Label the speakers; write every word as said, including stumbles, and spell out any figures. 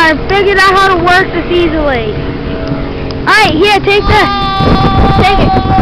Speaker 1: I figured out how to work this easily. Alright, here, take this. Take it.